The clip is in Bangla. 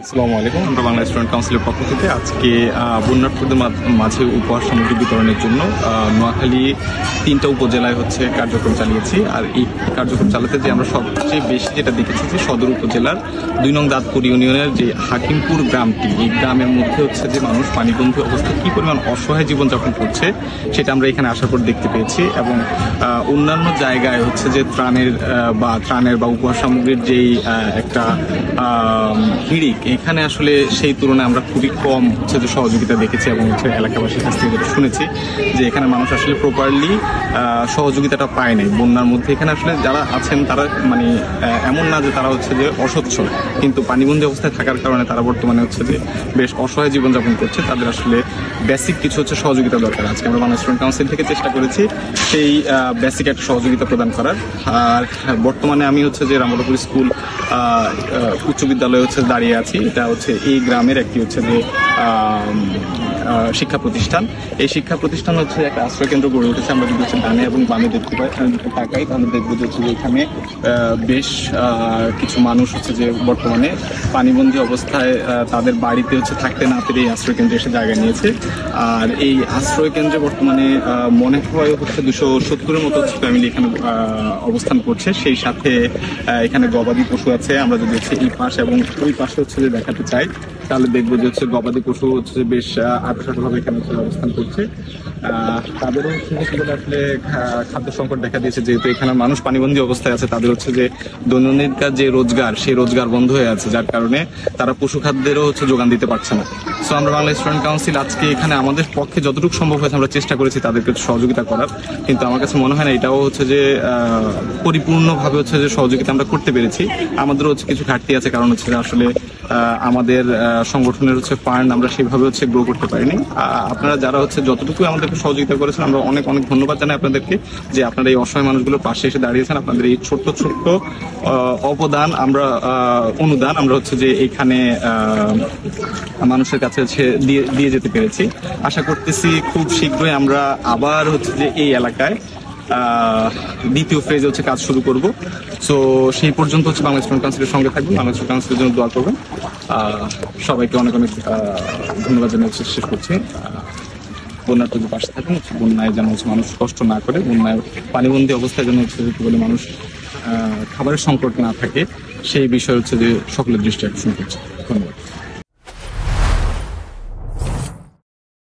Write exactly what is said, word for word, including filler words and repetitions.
আসসালামু আলাইকুম। আমরা বাংলা স্টুডেন্ট কাউন্সিলের পক্ষ থেকে আজকে বন্যার্থীদের মাঝে উপহার সামগ্রী বিতরণের জন্য নোয়াখালী তিনটা উপজেলায় হচ্ছে কার্যক্রম চালিয়েছি। আর এই কার্যক্রম চালাতে যে আমরা সবচেয়ে বেশি যেটা দেখেছি যে সদর উপজেলার দুই নং দাঁতপুর ইউনিয়নের যে হাকিমপুর গ্রামটি, এই গ্রামের মধ্যে হচ্ছে যে মানুষ পানিবন্ধী অবস্থায় কী পরিমাণ অসহায় জীবনযাপন করছে সেটা আমরা এখানে আসার পর দেখতে পেয়েছি। এবং অন্যান্য জায়গায় হচ্ছে যে ত্রাণের বা ত্রাণের বা উপহার সামগ্রীর যেই একটা হিড়িক, এখানে আসলে সেই তুলনায় আমরা খুবই কম হচ্ছে যে সহযোগিতা দেখেছি এবং হচ্ছে এলাকাবাসীর কাছ থেকে যেটা শুনেছি যে এখানে মানুষ আসলে প্রপারলি সহযোগিতাটা পায় নাই বন্যার মধ্যে। এখানে আসলে যারা আছেন তারা মানে এমন না যে তারা হচ্ছে যে অসচ্ছল, কিন্তু পানিবন্দী অবস্থায় থাকার কারণে তারা বর্তমানে হচ্ছে যে বেশ অসহায় জীবনযাপন করছে। তাদের আসলে বেসিক কিছু হচ্ছে সহযোগিতা দরকার। আজকে আমরা বাংলা স্টুডেন্ট কাউন্সিল থেকে চেষ্টা করেছি সেই বেসিক একটা সহযোগিতা প্রদান করার। আর বর্তমানে আমি হচ্ছে যে রামবল্লভপুর স্কুল উচ্চ বিদ্যালয়ে হচ্ছে দাঁড়িয়ে আছি। এটা হচ্ছে এই গ্রামের একটি হচ্ছে যে শিক্ষা প্রতিষ্ঠান। এই শিক্ষা প্রতিষ্ঠান হচ্ছে একটা আশ্রয় কেন্দ্র গড়ে উঠেছে। আমরা যদি হচ্ছে ডানে এবং বামে দেখতে পাই তাকাই তাহলে দেখবো যে হচ্ছে যে এখানে বেশ কিছু মানুষ হচ্ছে যে বর্তমানে পানিবন্দী অবস্থায় তাদের বাড়িতে হচ্ছে থাকতে না পেরে এই আশ্রয় কেন্দ্রে এসে জায়গা নিয়েছে। আর এই আশ্রয় কেন্দ্রে বর্তমানে মনে হয় হচ্ছে দুশো সত্তরের মতো ফ্যামিলি এখানে অবস্থান করছে। সেই সাথে এখানে গবাদি পশু আছে। আমরা যদি হচ্ছে এই পাশে এবং ওই পাশে হচ্ছে যে দেখাতে চাই তাহলে দেখবো যে হচ্ছে গবাদি পশু হচ্ছে বেশ আটশোভাবে এখানে অবস্থান করছে। তাদেরও হচ্ছে আসলে খাদ্য সংকট দেখা দিয়েছে, যেহেতু এখানে মানুষ পানিবন্দী অবস্থায় আছে। তাদের হচ্ছে যে দৈনন্দিনকার যে রোজগার, সেই রোজগার বন্ধ হয়ে আছে, যার কারণে তারা পশু খাদ্যেরও হচ্ছে যোগান দিতে পারছে না। সো আমরা বাংলা স্টুডেন্ট কাউন্সিল আজকে এখানে আমাদের পক্ষে যতটুকু সম্ভব হয়েছে আমরা চেষ্টা করেছি তাদেরকে সহযোগিতা করার, কিন্তু আমার কাছে মনে হয় না এটাও হচ্ছে যে পরিপূর্ণভাবে হচ্ছে যে সহযোগিতা আমরা করতে পেরেছি। আমাদেরও হচ্ছে কিছু ঘাটতি আছে, কারণ হচ্ছে আসলে আমাদের সংগঠনের হচ্ছে ফান্ড আমরা সেভাবে হচ্ছে গ্রো করতে পারিনি। আপনারা যারা হচ্ছে যতটুকু আমাদেরকে সহযোগিতা করেছেন আমরা অনেক অনেক ধন্যবাদ জানাই আপনাদেরকে, যে আপনারা এই অসহায় মানুষগুলোর পাশে এসে দাঁড়িয়েছেন। আপনাদের এই ছোট্ট ছোট্ট অবদান আমরা অনুদান আমরা হচ্ছে যে এইখানে মানুষের কাছে হচ্ছে দিয়ে দিয়ে যেতে পেরেছি। আশা করতেছি খুব শীঘ্রই আমরা আবার হচ্ছে যে এই এলাকায় দ্বিতীয় ফেজে হচ্ছে কাজ শুরু করব। সো সেই পর্যন্ত হচ্ছে বাংলা স্টুডেন্ট কাউন্সিলের সঙ্গে থাকবেন, বাংলা স্টুডেন্ট কাউন্সিলের জন্য দোয়া করবেন। সবাইকে অনেক অনেক ধন্যবাদ জানিয়ে শেষ করছি। বন্যার যদি পাশে থাকেন, হচ্ছে বন্যায় যেন হচ্ছে মানুষ কষ্ট না করে, বন্যায় পানিবন্দী অবস্থায় যেন হচ্ছে বলে মানুষ খাবারের সংকট না থাকে, সেই বিষয়ে হচ্ছে যে সকলের দৃষ্টি আকর্ষণ করছে। ধন্যবাদ।